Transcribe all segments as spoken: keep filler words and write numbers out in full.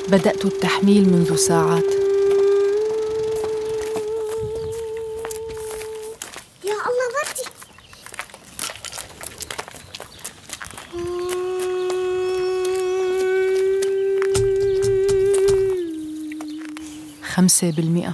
بدأت التحميل منذ ساعات. يا الله بردي. خمسة بالمئة.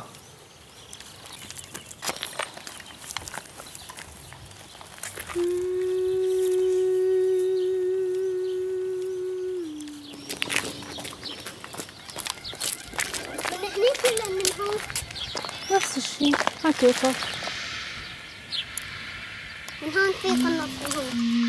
نفس الشيء على كيفك. من هون في قناص من هون.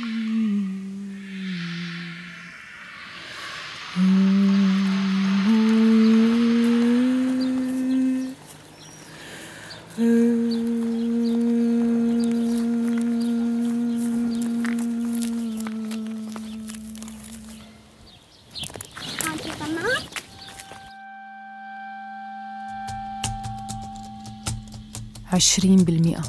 هون في قناص. عشرين بالمئة.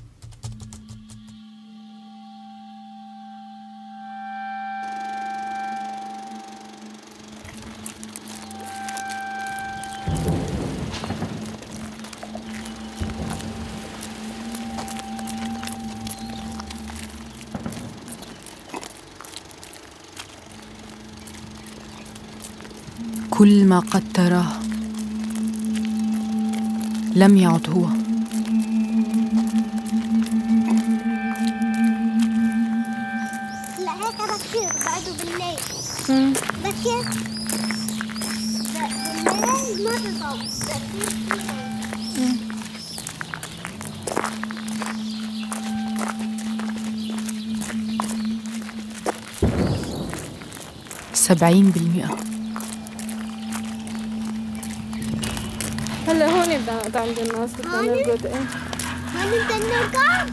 كل ما قد تراه لم يعد هو. لا هيك بكير بعده بالليل. امم بكير بالليل ما بضل بكير. سبعين بالمئة. هلا هون بدنا عند الناس بدنا نرقد. ايه هون بدنا نرقد؟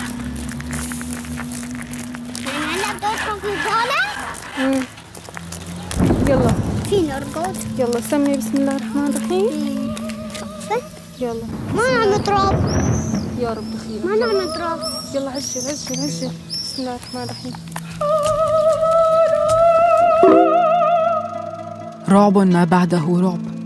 يعني هلا بدكم في الجولة؟ امم يلا في نرقد. يلا سمي بسم الله الرحمن الرحيم. يلا ما نعمل تراب. يا رب خير. ما نعمل تراب. يلا هشر هشر هشر بسم الله الرحمن الرحيم. رعب ما بعده رعب.